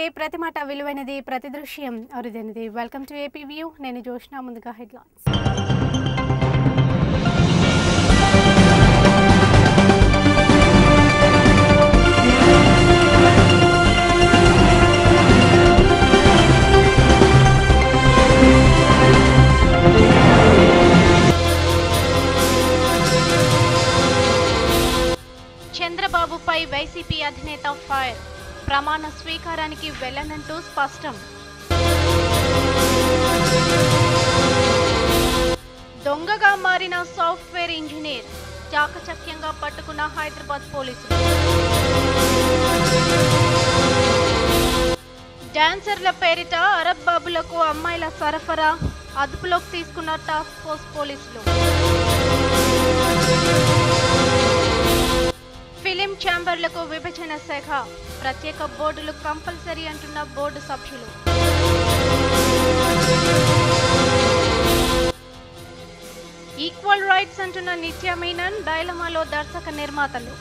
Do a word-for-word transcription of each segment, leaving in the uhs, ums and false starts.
ప్రతి మాట విలువైనది, ప్రతి దృశ్యం అరుదైనది. Welcome to AP View. నేను జోష్నా. ముందుగా హెడ్లైన్స్. చంద్రబాబుపై వైసీపీ అధినేత ఫైర్. ప్రమాణ స్వీకారానికి వెళ్లనంటూ స్పష్టం. దొంగగా మారిన సాఫ్ట్వేర్ ఇంజనీర్ చాకచక్యంగా పట్టుకున్న హైదరాబాద్ పోలీసులు. డాన్సర్ల పేరిట అరబ్ బాబులకు అమ్మాయిల సరఫరా అదుపులోకి తీసుకున్న టాస్క్ ఫోర్స్ పోలీసులు. ఫిలిం ఛాంబర్లకు విభజన శాఖ ప్రత్యేక బోర్డులు కంపల్సరీ అంటున్న బోర్డు సభ్యులు. ఈక్వల్ రైట్స్ అంటున్న నిత్య మీనన్ డైలమాలో దర్శక నిర్మాతలు.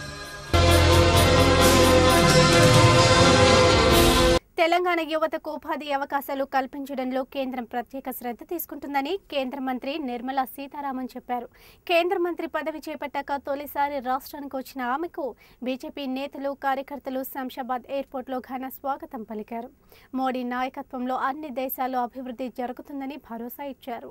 తెలంగాణ యువతకు ఉపాధి అవకాశాలు కల్పించడంలో కేంద్రం ప్రత్యేక శ్రద్ధ తీసుకుంటుందని కేంద్ర మంత్రి నిర్మలా సీతారామన్ చెప్పారు. కేంద్ర మంత్రి పదవి చేపట్టాక తొలిసారి రాష్ట్రానికి వచ్చిన ఆమెకు బీజేపీ నేతలు, కార్యకర్తలు శంషాబాద్ ఎయిర్పోర్ట్లో ఘన స్వాగతం పలికారు. మోడీ నాయకత్వంలో అన్ని దేశాల్లో అభివృద్ధి జరుగుతుందని భరోసా ఇచ్చారు.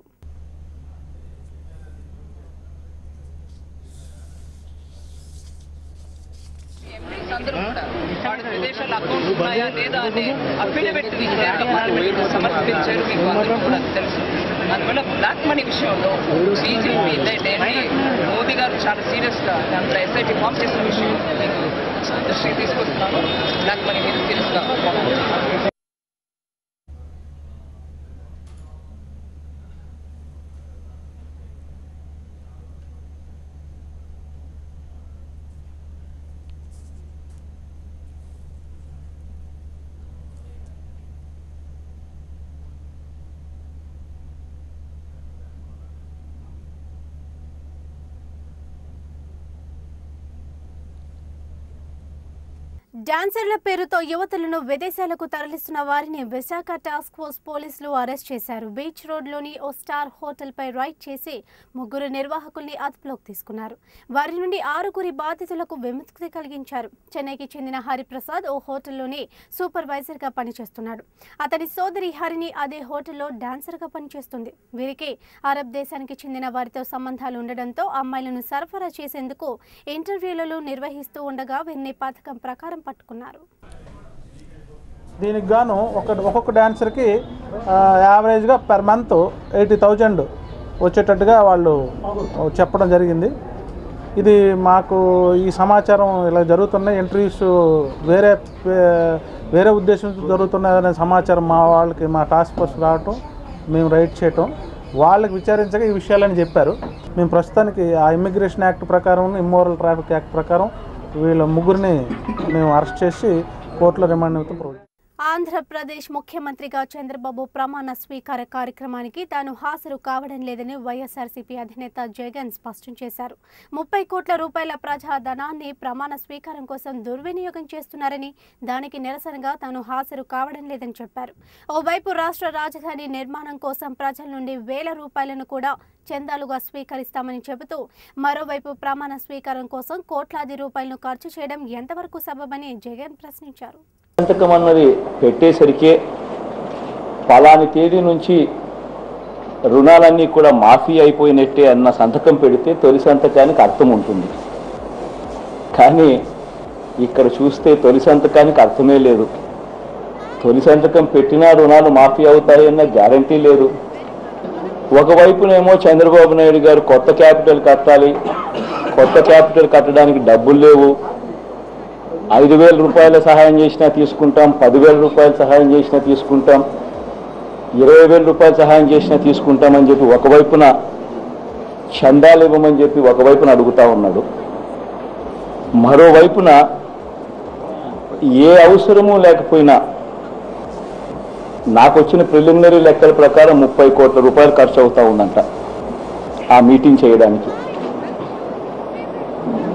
అందరూ కూడా వాడి విదేశాల అకౌంట్స్ ఉన్నాయా లేదా అనే అఫిడవిట్ పార్లమెంట్ సమర్పించారు. మీకు అందరూ కూడా తెలుసు. అందువల్ల బ్లాక్ మనీ విషయంలో బీజేపీ ఏంటి మోదీ గారు చాలా సీరియస్గా దాంట్లో ఎస్ఐటీ ఫామ్ చేసిన విషయం మీకు దృష్టికి తీసుకొస్తున్నాను. బ్లాక్ మనీ మీరు సీరియస్గా డాన్సర్ల పేరుతో యువతులను విదేశాలకు తరలిస్తున్న వారిని విశాఖ టాస్క్ ఫోర్స్ పోలీసులు అరెస్ట్ చేశారు. బీచ్ రోడ్లోని ఓ స్టార్ హోటల్పై రైడ్ చేసి ముగ్గురు నిర్వాహకుల్ని అదుపులోకి తీసుకున్నారు. వారి నుండి ఆరుగురి బాధితులకు విముక్తి కలిగించారు. చెన్నైకి చెందిన హరిప్రసాద్ ఓ హోటల్లోని సూపర్వైజర్గా పనిచేస్తున్నాడు. అతని సోదరి హరిని అదే హోటల్లో డాన్సర్గా పనిచేస్తుంది. వీరికి అరబ్ దేశానికి చెందిన వారితో సంబంధాలు ఉండడంతో అమ్మాయిలను సరఫరా చేసేందుకు ఇంటర్వ్యూలను నిర్వహిస్తూ ఉండగా వీరిని పథకం ప్రకారం పట్టుకున్నారు. దీనికి గాను ఒక ఒక్కొక్క డాన్సర్కి యావరేజ్గా పర్ మంత్ ఎయిటీ థౌజండ్ వచ్చేటట్టుగా వాళ్ళు చెప్పడం జరిగింది. ఇది మాకు ఈ సమాచారం ఇలా జరుగుతున్నాయి, ఇంటర్వ్యూస్ వేరే వేరే ఉద్దేశంతో జరుగుతున్నాయనే సమాచారం మా వాళ్ళకి మా టాస్క్ ఫోర్స్ రావటం, మేము రైడ్ చేయటం, వాళ్ళకి విచారించగా ఈ విషయాలని చెప్పారు. మేము ప్రస్తుతానికి ఆ ఇమ్మిగ్రేషన్ యాక్ట్ ప్రకారం, ఇమ్మోరల్ ట్రాఫిక్ యాక్ట్ ప్రకారం వీళ్ళ ముగ్గురిని మేము అరెస్ట్ చేసి కోర్టులో రిమాండ్ నిమిత్తం ప్రొడ్యూస్. ఆంధ్రప్రదేశ్ ముఖ్యమంత్రిగా చంద్రబాబు ప్రమాణ స్వీకార కార్యక్రమానికి తాను హాజరు కావడం లేదని వైఎస్ఆర్సీపీ అధినేత జగన్ స్పష్టం చేశారు. ముప్పై కోట్ల రూపాయల ప్రజాధనాన్ని ప్రమాణ స్వీకారం కోసం దుర్వినియోగం చేస్తున్నారని, దానికి నిరసనగా తాను హాజరు కావడం లేదని చెప్పారు. ఓవైపు రాష్ట్ర రాజధాని నిర్మాణం కోసం ప్రజల నుండి వేల రూపాయలను కూడా చందాలుగా స్వీకరిస్తామని చెబుతూ మరోవైపు ప్రమాణ స్వీకారం కోసం కోట్లాది రూపాయలను ఖర్చు చేయడం ఎంతవరకు సబబని జగన్ ప్రశ్నించారు. సంతకం అన్నది పెట్టేసరికే పలాని తేదీ నుంచి రుణాలన్నీ కూడా మాఫీ అయిపోయినట్టే అన్న సంతకం పెడితే తొలి సంతకానికి అర్థం ఉంటుంది. కానీ ఇక్కడ చూస్తే తొలి సంతకానికి అర్థమే లేదు. తొలి సంతకం పెట్టినా రుణాలు మాఫీ అవుతాయన్న గ్యారంటీ లేదు. ఒకవైపునేమో చంద్రబాబు నాయుడు గారు కొత్త క్యాపిటల్ కట్టాలి, కొత్త క్యాపిటల్ కట్టడానికి డబ్బులు లేవు, ఐదు వేల రూపాయల సహాయం చేసినా తీసుకుంటాం, పదివేల రూపాయల సహాయం చేసినా తీసుకుంటాం, ఇరవై వేల రూపాయల సహాయం చేసినా తీసుకుంటామని చెప్పి ఒకవైపున చందాలు ఇవ్వమని చెప్పి ఒకవైపున అడుగుతా ఉన్నాడు. మరోవైపున ఏ అవసరము లేకపోయినా నాకు వచ్చిన ప్రిలిమినరీ లెక్కల ప్రకారం ముప్పై కోట్ల రూపాయలు ఖర్చు అవుతా ఉందంట ఆ మీటింగ్ చేయడానికి.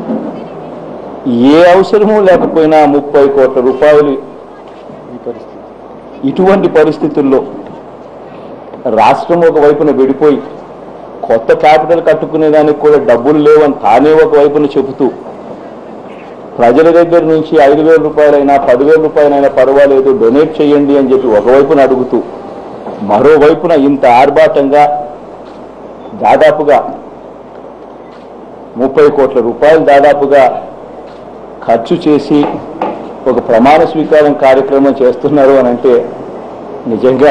ఏ అవసరము లేకపోయినా ముప్పై కోట్ల రూపాయలు ఈ పరిస్థితి. ఇటువంటి పరిస్థితుల్లో రాష్ట్రం ఒకవైపున విడిపోయి కొత్త క్యాపిటల్ కట్టుకునేదానికి కూడా డబ్బులు లేవని తానే ఒకవైపున చెబుతూ ప్రజల దగ్గర నుంచి ఐదు వేల రూపాయలైనా పదివేల రూపాయలైనా పర్వాలేదు డొనేట్ చేయండి అని చెప్పి ఒకవైపున అడుగుతూ మరోవైపున ఇంత ఆర్భాటంగా దాదాపుగా ముప్పై కోట్ల రూపాయలు దాదాపుగా ఖర్చు చేసి ఒక ప్రమాణ స్వీకారం కార్యక్రమం చేస్తున్నారు అని అంటే నిజంగా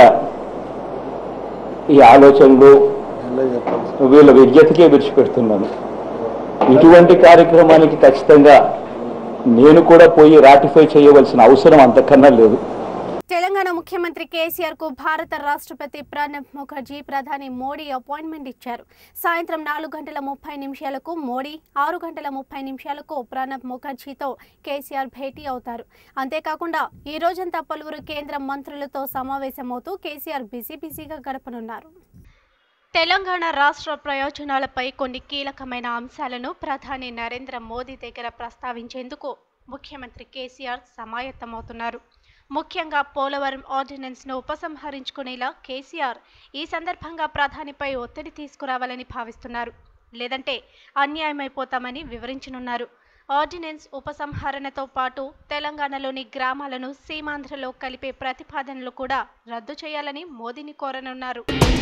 ఈ ఆలోచనలు వీళ్ళ విజ్ఞతకే విడిచిపెడుతున్నాను. ఇటువంటి కార్యక్రమానికి ఖచ్చితంగా నేను కూడా పోయి రాటిఫై చేయవలసిన అవసరం అంతకన్నా లేదు. తెలంగాణ ముఖ్యమంత్రి కేసీఆర్ కు భారత రాష్ట్రపతి ప్రణబ్ ముఖర్జీ ప్రధాని మోడీ అపాయింట్మెంట్ ఇచ్చారు. సాయంత్రం నాలుగు గంటల ముప్పై నిమిషాలకు మోడీ, ఆరు గంటల ముప్పై నిమిషాలకు ప్రణబ్ ముఖర్జీతో కేసీఆర్ భేటీ అవుతారు. అంతేకాకుండా ఈ రోజంతా పలువురు కేంద్ర మంత్రులతో సమావేశమవుతూ కేసీఆర్ బిజీ బిజీగా గడపనున్నారు. తెలంగాణ రాష్ట్ర ప్రయోజనాలపై కొన్ని కీలకమైన అంశాలను ప్రధాని నరేంద్ర మోదీ దగ్గర ప్రస్తావించేందుకు ముఖ్యమంత్రి కేసీఆర్ సమాయత్తమవుతున్నారు. ముఖ్యంగా పోలవరం ఆర్డినెన్స్ను ఉపసంహరించుకునేలా కేసీఆర్ ఈ సందర్భంగా ప్రధానిపై ఒత్తిడి తీసుకురావాలని భావిస్తున్నారు. లేదంటే అన్యాయమైపోతామని వివరించనున్నారు. ఆర్డినెన్స్ ఉపసంహరణతో పాటు తెలంగాణలోని గ్రామాలను సీమాంధ్రలో కలిపే ప్రతిపాదనలు కూడా రద్దు చేయాలని మోదీని కోరనున్నారు.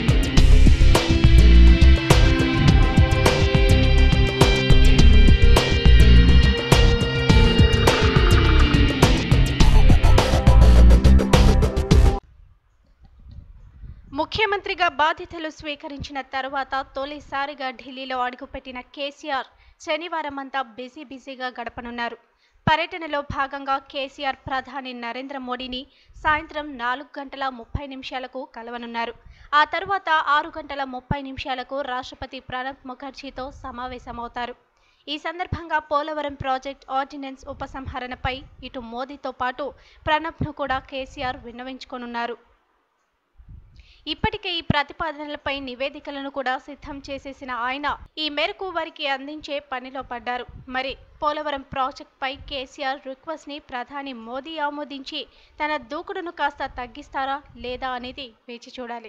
ముఖ్యమంత్రిగా బాధ్యతలు స్వీకరించిన తర్వాత తొలిసారిగా ఢిల్లీలో అడుగుపెట్టిన కేసీఆర్ శనివారం అంతా బిజీ బిజీగా గడపనున్నారు. పర్యటనలో భాగంగా కేసీఆర్ ప్రధాని నరేంద్ర మోడీని సాయంత్రం నాలుగు గంటల ముప్పై నిమిషాలకు కలవనున్నారు. ఆ తర్వాత ఆరు గంటల ముప్పై నిమిషాలకు రాష్ట్రపతి ప్రణబ్ ముఖర్జీతో సమావేశమవుతారు. ఈ సందర్భంగా పోలవరం ప్రాజెక్ట్ ఆర్డినెన్స్ ఉపసంహరణపై ఇటు మోదీతో పాటు ప్రణబ్ను కూడా కేసీఆర్ విన్నవించుకోనున్నారు. ఇప్పటికే ఈ ప్రతిపాదనలపై నివేదికలను కూడా సిద్ధం చేసేసిన ఆయన ఈ మేరకు వారికి అందించే పనిలో పడ్డారు. మరి పోలవరం ప్రాజెక్టుపై కేసీఆర్ రిక్వెస్ట్ ని ప్రధాని మోదీ ఆమోదించి తన దూకుడును కాస్త తగ్గిస్తారా లేదా అనేది వేచి చూడాలి.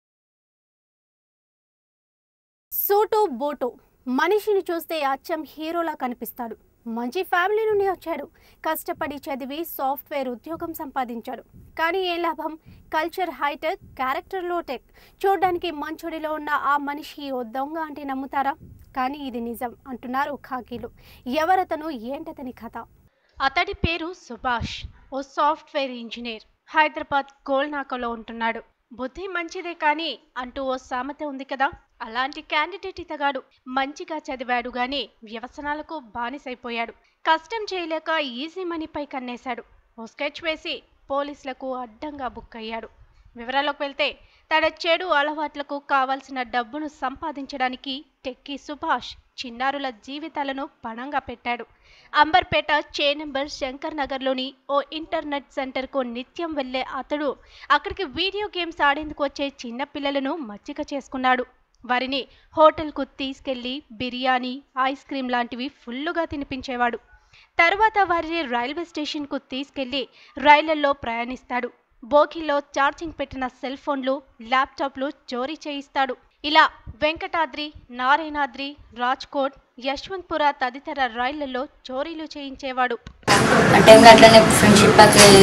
సూటు బూటు మనిషిని చూస్తే అచ్చం హీరోలా కనిపిస్తాడు. మంచి ఫ్యామిలీ నుండి వచ్చాడు. కష్టపడి చదివి సాఫ్ట్వేర్ ఉద్యోగం సంపాదించాడు. కానీ ఏ లాభం? Culture hi-tech, character low-tech. చూడ్డానికి మంచోడిలో ఉన్న ఆ మనిషి ఓ దొంగ అంటే నమ్ముతారా? కానీ ఇది నిజం అంటున్నారు ఖాకీలు. ఎవరతను, ఏంటతని కథ? అతడి పేరు సుభాష్. ఓ సాఫ్ట్వేర్ ఇంజనీర్. హైదరాబాద్ గోల్నాకలో ఉంటున్నాడు. బుద్ధి మంచిదే కానీ అంటూ ఓ సామెత ఉంది కదా, అలాంటి క్యాండిడేట్ ఇతగాడు. మంచిగా చదివాడు గాని వ్యవసనాలకు బానిసైపోయాడు. కష్టం చేయలేక ఈజీ మనీపై కన్నేశాడు. ఓ స్కెచ్ వేసి పోలీసులకు అడ్డంగా బుక్ అయ్యాడు. వివరాలకు వెళ్తే తన చెడు అలవాట్లకు కావాల్సిన డబ్బును సంపాదించడానికి టెక్కీ సుభాష్ చిన్నారుల జీవితాలను పణంగా పెట్టాడు. అంబర్పేట చే నెంబర్ శంకర్ నగర్లోని ఓ ఇంటర్నెట్ సెంటర్కు నిత్యం వెళ్లే అతడు అక్కడికి వీడియో గేమ్స్ ఆడేందుకు వచ్చే చిన్న పిల్లలను మచ్చిక చేసుకున్నాడు. వారిని హోటల్కు తీసుకెళ్లి బిర్యానీ, ఐస్ క్రీమ్ లాంటివి ఫుల్లుగా తినిపించేవాడు. తర్వాత వారిని రైల్వే స్టేషన్కు తీసుకెళ్లి రైళ్లలో ప్రయాణిస్తాడు. బోగిలో ఛార్జింగ్ పెట్టిన సెల్ ఫోన్లు, ల్యాప్టాప్లు చోరీ చేయిస్తాడు. ఇలా వెంకటాద్రి, నారాయణాద్రి, రాజ్కోట్, యశ్వంత్పుర తదితర రైళ్లలో చోరీలు చేయించేవాడు. అంటే అట్లనే ఫ్రెండ్షిప్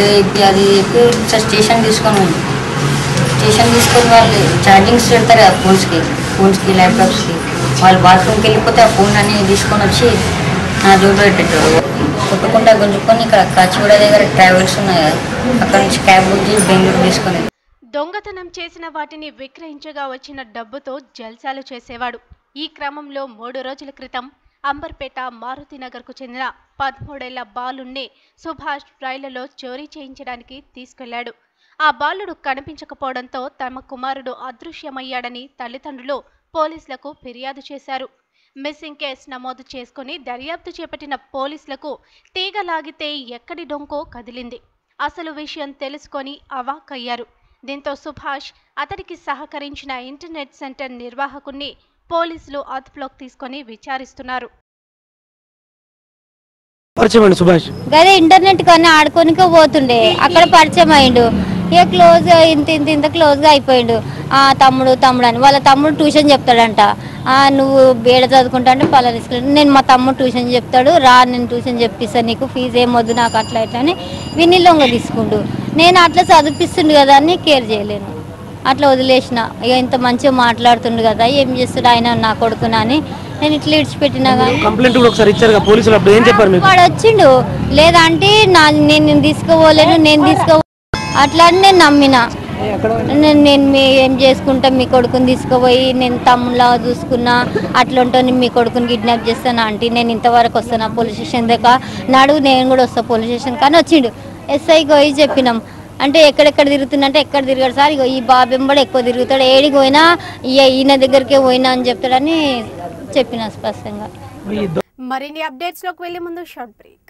అది స్టేషన్ తీసుకొని స్టేషన్ తీసుకొని వాళ్ళు ఛార్జింగ్స్ పెడతారు కదా ఫోన్స్కి ఫోన్స్కి ల్యాప్టాప్స్కి. వాళ్ళు బాత్రూమ్కి వెళ్ళిపోతే ఆ ఫోన్ అన్ని తీసుకొని వచ్చి నా జోబులో పెట్టేటోడు. కొట్టుకుంటా గుంజుకొని ఇక్కడ కాచిగూడ దగ్గర ట్రావెల్స్ ఉన్నాయి కదా, అక్కడ నుంచి క్యాబ్ బుక్ చేసి బెంగళూరు తీసుకొని దొంగతనం చేసిన వాటిని విక్రయించగా వచ్చిన డబ్బుతో జల్సాలు చేసేవాడు. ఈ క్రమంలో మూడు రోజుల క్రితం అంబర్పేట మారుతినగర్కు చెందిన పదమూడేళ్ల బాలుణ్ణి సుభాష్ రైళ్లలో చోరీ చేయించడానికి తీసుకెళ్లాడు. ఆ బాలుడు కనిపించకపోవడంతో తమ కుమారుడు అదృశ్యమయ్యాడని తల్లిదండ్రులు పోలీసులకు ఫిర్యాదు చేశారు. మిస్సింగ్ కేసు నమోదు చేసుకుని దర్యాప్తు చేపట్టిన పోలీసులకు తీగ లాగితే ఎక్కడి డొంకో కదిలింది. అసలు విషయం తెలుసుకొని అవాక్కయ్యారు. దీంతో సుభాష్, అతడికి సహకరించిన ఇంటర్నెట్ సెంటర్ నిర్వాహకుణ్ణి పోలీసులు అదుపులోకి తీసుకొని విచారిస్తున్నారు. పరిచయం సుభాష్ గదే ఇంటర్నెట్ కన్నా ఆడుకోనికే పోతుండే, అక్కడ పరిచయం అయ్యిండు. ఇక క్లోజ్గా ఇంత ఇంత ఇంత క్లోజ్గా అయిపోయిండు. తమ్ముడు తమ్ముడు అని వాళ్ళ తమ్ముడు ట్యూషన్ చెప్తాడంట. నువ్వు బేడ చదువుకుంటా అంటే పలా తీసుకెళ్ళి నేను మా తమ్ముడు ట్యూషన్ చెప్తాడు రా నేను ట్యూషన్ చెప్పిస్తాను నీకు ఫీజు ఏం వద్దు నాకు అట్లా ఇట్లా అని విని లొంగ తీసుకుండు. నేను అట్లా చదివిపిస్తుండు కదా అని కేర్ చేయలేను, అట్లా వదిలేసిన. ఇక ఇంత మంచిగా మాట్లాడుతుండు కదా ఏం చేస్తాడు ఆయన నా కొడుకునా అని నేను ఇట్లా ఇడిచిపెట్టినా. వాడు వచ్చిండు లేదంటే నా నేను తీసుకోలేను నేను తీసుకో అట్లా అని నేను నమ్మిన. నేను మీ ఏం చేసుకుంటా మీ కొడుకుని తీసుకుపోయి నేను తమ్ముళ్ళ చూసుకున్నా అట్లా ఉంటాను మీ కొడుకుని కిడ్నాప్ చేస్తాను ఆంటీ నేను ఇంతవరకు వస్తాను పోలీస్ స్టేషన్ దగ్గర నడువు నేను కూడా వస్తాను పోలీస్ స్టేషన్ కానీ వచ్చిండు. ఎస్ఐకి పోయి చెప్పినాం అంటే ఎక్కడెక్కడ తిరుగుతుందంటే ఎక్కడ తిరిగాడు సార్ ఇగో ఈ బాబెంబడి ఎక్కువ తిరుగుతాడు ఏడికి పోయినా ఈయన దగ్గరికే పోయినా అని చెప్తాడని చెప్పిన స్పష్టంగా. మరిన్ని అప్డేట్స్ లోకి వెళ్ళే ముందు షార్ట్ బ్రేక్.